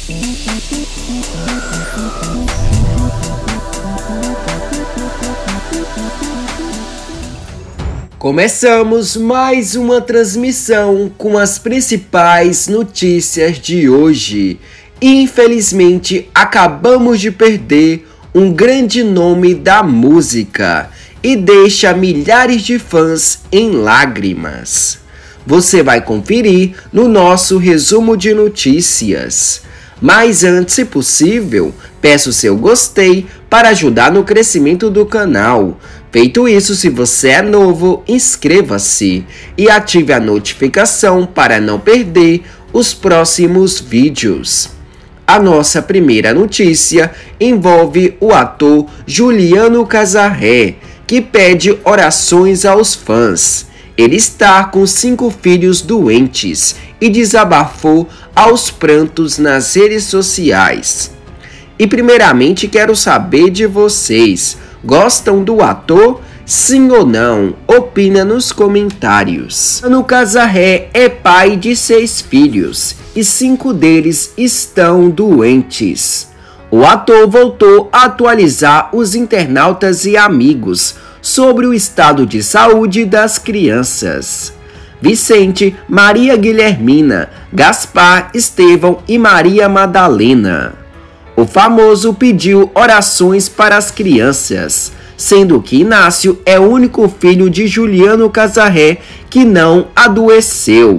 Começamos mais uma transmissão com as principais notícias de hoje. Infelizmente, acabamos de perder um grande nome da música e deixa milhares de fãs em lágrimas. Você vai conferir no nosso resumo de notícias. Mas antes, se possível, peço seu gostei para ajudar no crescimento do canal. Feito isso, se você é novo, inscreva-se e ative a notificação para não perder os próximos vídeos. A nossa primeira notícia envolve o ator Juliano Casarré, que pede orações aos fãs. Ele está com 5 filhos doentes e desabafou aos prantos nas redes sociais. E primeiramente quero saber de vocês. Gostam do ator? Sim ou não? Opina nos comentários. Juliano Casarré é pai de 6 filhos e 5 deles estão doentes. O ator voltou a atualizar os internautas e amigos sobre o estado de saúde das crianças. Vicente, Maria Guilhermina, Gaspar, Estevão e Maria Madalena. O famoso pediu orações para as crianças, sendo que Inácio é o único filho de Juliano Casarré que não adoeceu.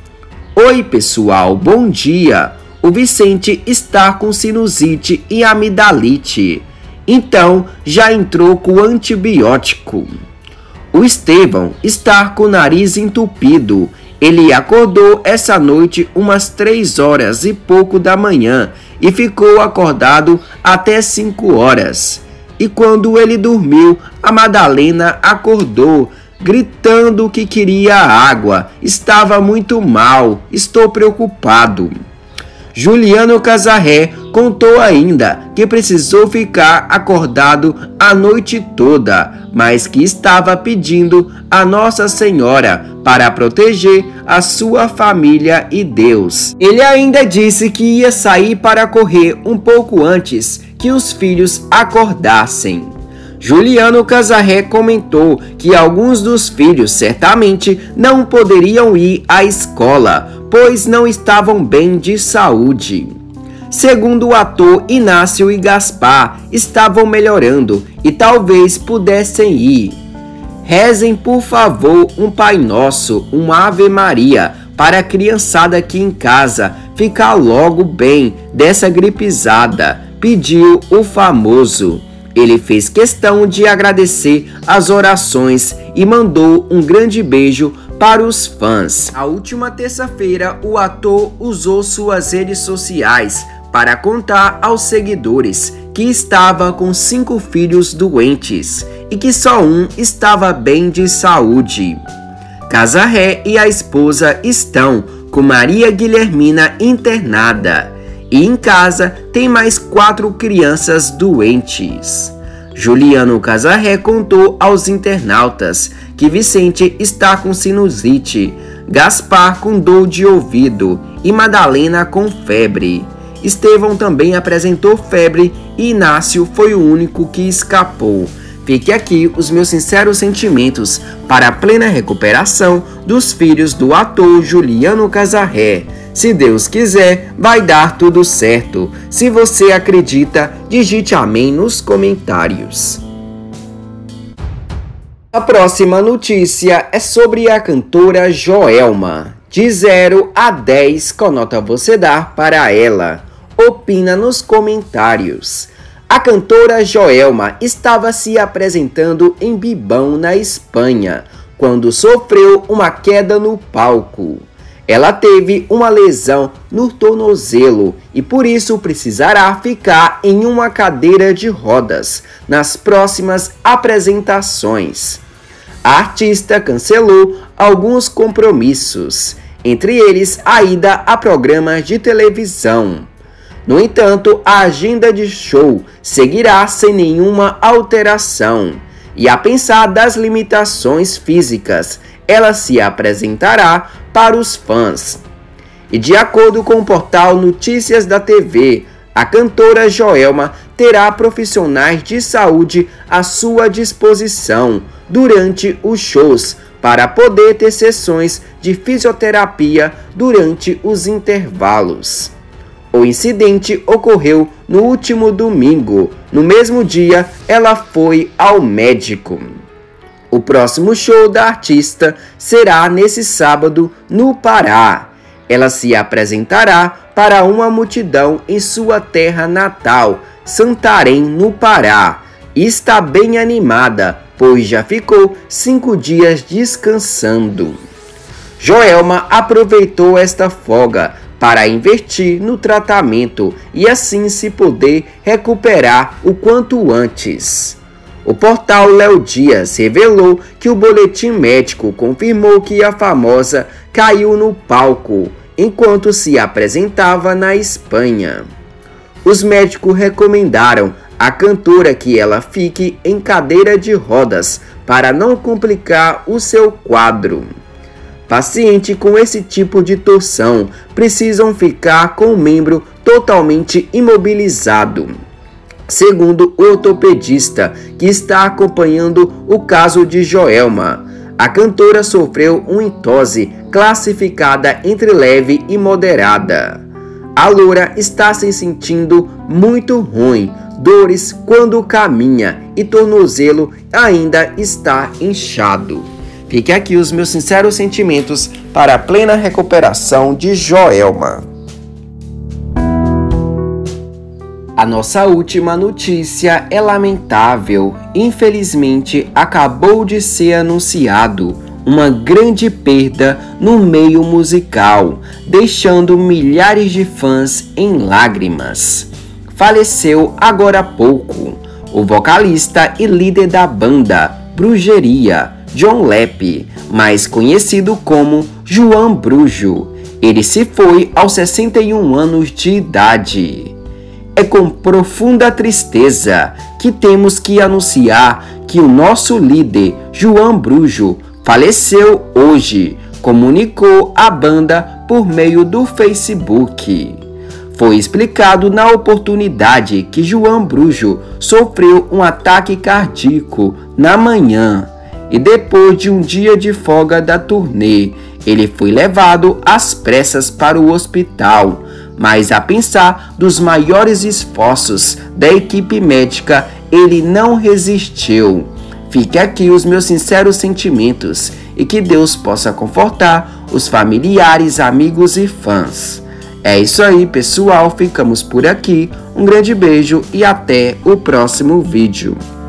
Oi pessoal, bom dia! O Vicente está com sinusite e amidalite, então já entrou com antibiótico. O Estevão está com o nariz entupido. Ele acordou essa noite umas 3 horas e pouco da manhã e ficou acordado até 5 horas. E quando ele dormiu, a Madalena acordou, gritando que queria água. Estava muito mal, estou preocupado. Juliano Casarré contou ainda que precisou ficar acordado a noite toda, mas que estava pedindo a Nossa Senhora para proteger a sua família e Deus. Ele ainda disse que ia sair para correr um pouco antes que os filhos acordassem. Juliano Casarré comentou que alguns dos filhos certamente não poderiam ir à escola, pois não estavam bem de saúde. Segundo o ator, Inácio e Gaspar estavam melhorando e talvez pudessem ir. Rezem por favor um Pai Nosso, uma Ave Maria, para a criançada aqui em casa ficar logo bem dessa gripezada, pediu o famoso. Ele fez questão de agradecer as orações e mandou um grande beijo para os fãs. Na última terça-feira, o ator usou suas redes sociais para contar aos seguidores que estava com 5 filhos doentes e que só um estava bem de saúde. Casarré e a esposa estão com Maria Guilhermina internada. E em casa tem mais 4 crianças doentes. Juliano Casarré contou aos internautas que Vicente está com sinusite, Gaspar com dor de ouvido e Madalena com febre. Estevão também apresentou febre e Inácio foi o único que escapou. Fique aqui os meus sinceros sentimentos para a plena recuperação dos filhos do ator Juliano Casarré. Se Deus quiser, vai dar tudo certo. Se você acredita, digite amém nos comentários. A próxima notícia é sobre a cantora Joelma. De 0 a 10, qual nota você dá para ela? Opina nos comentários. A cantora Joelma estava se apresentando em Bilbao, na Espanha, quando sofreu uma queda no palco. Ela teve uma lesão no tornozelo e por isso precisará ficar em uma cadeira de rodas nas próximas apresentações. A artista cancelou alguns compromissos, entre eles a ida a programas de televisão. No entanto, a agenda de show seguirá sem nenhuma alteração. E a pensar das limitações físicas, ela se apresentará para os fãs. E de acordo com o portal Notícias da TV, a cantora Joelma terá profissionais de saúde à sua disposição durante os shows para poder ter sessões de fisioterapia durante os intervalos. O incidente ocorreu no último domingo. No mesmo dia, ela foi ao médico. O próximo show da artista será nesse sábado no Pará. Ela se apresentará para uma multidão em sua terra natal, Santarém, no Pará, e está bem animada, pois já ficou 5 dias descansando. Joelma aproveitou esta folga para investir no tratamento e assim se poder recuperar o quanto antes. O portal Léo Dias revelou que o boletim médico confirmou que a famosa caiu no palco enquanto se apresentava na Espanha. Os médicos recomendaram à cantora que ela fique em cadeira de rodas para não complicar o seu quadro. Pacientes com esse tipo de torção precisam ficar com o membro totalmente imobilizado. Segundo o ortopedista que está acompanhando o caso de Joelma, a cantora sofreu uma entose classificada entre leve e moderada. A loura está se sentindo muito ruim, dores quando caminha e tornozelo ainda está inchado. Fique aqui os meus sinceros sentimentos para a plena recuperação de Joelma. A nossa última notícia é lamentável. Infelizmente, acabou de ser anunciado uma grande perda no meio musical, deixando milhares de fãs em lágrimas. Faleceu agora há pouco o vocalista e líder da banda Brujeria, John Lepp, mais conhecido como João Brujo. Ele se foi aos 61 anos de idade. É com profunda tristeza que temos que anunciar que o nosso líder, João Brujo, faleceu hoje, comunicou a banda por meio do Facebook. Foi explicado na oportunidade que João Brujo sofreu um ataque cardíaco na manhã e depois de um dia de folga da turnê, ele foi levado às pressas para o hospital. Mas a pensar dos maiores esforços da equipe médica, ele não resistiu. Fique aqui os meus sinceros sentimentos e que Deus possa confortar os familiares, amigos e fãs. É isso aí, pessoal, ficamos por aqui. Um grande beijo e até o próximo vídeo.